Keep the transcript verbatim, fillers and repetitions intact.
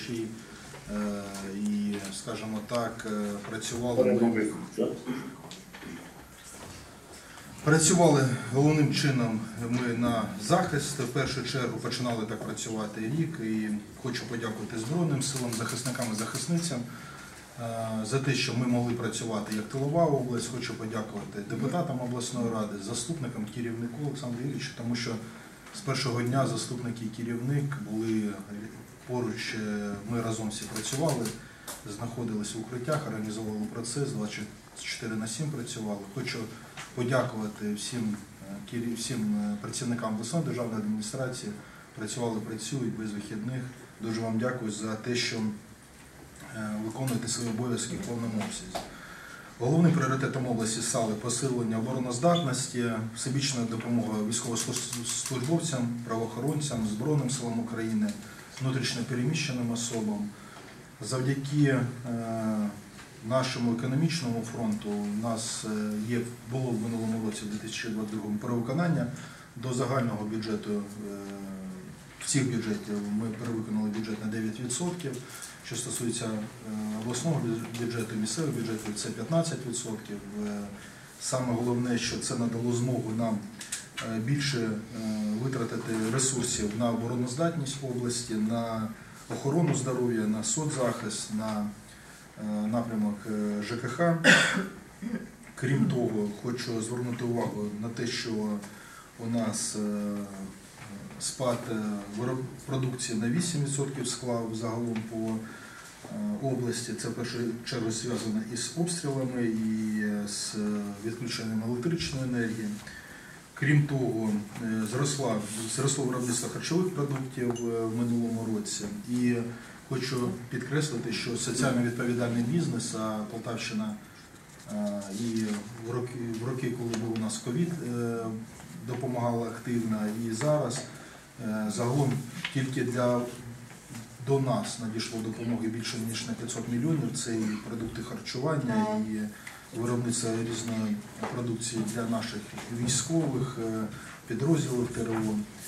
споживачі і, скажімо так, працювали ми, працювали головним чином ми на захист. В першу чергу починали так працювати рік, і хочу подякувати Збройним силам, захисникам і захисницям за те, що ми могли працювати як тилова область. Хочу подякувати депутатам обласної ради, заступникам, керівнику Олександру Юрійовичу, тому що з першого дня заступник і керівник були поруч, ми разом всі працювали, знаходилися в укриттях, організовували процес, двадцять чотири на сім працювали. Хочу подякувати всім, всім працівникам обласної державної адміністрації, працювали, працюють без вихідних. Дуже вам дякую за те, що виконуєте свої обов'язки в повному обсязі. Головним пріоритетом області стали посилення обороноздатності, всебічна допомога військовослужбовцям, правоохоронцям, Збройним силам України, внутрішньо переміщеним особам. Завдяки нашому економічному фронту у нас є, було в минулому році, в дві тисячі двадцять другому, перевиконання до загального бюджету. Всіх бюджетів ми перевиконали бюджет на дев'ять відсотків. Що стосується обласного бюджету, місцевих бюджетів, це п'ятнадцять відсотків. Саме головне, що це надало змогу нам більше витратити ресурсів на обороноздатність області, на охорону здоров'я, на соцзахист, на напрямок ЖКХ. Крім того, хочу звернути увагу на те, що у нас спад продукції на вісім відсотків склав загалом по області. Це в першу чергу зв'язано із обстрілами і з відключенням електричної енергії. Крім того, зросло, зросло виробництво харчових продуктів в минулому році. І хочу підкреслити, що соціально відповідальний бізнес, а Полтавщина і в роки, в роки, коли був у нас ковід, допомагала активно, і зараз загалом тільки для, до нас надійшло допомоги більше ніж на п'ятсот мільйонів. Це і продукти харчування, і виробництво різної продукції для наших військових підрозділів ТРО.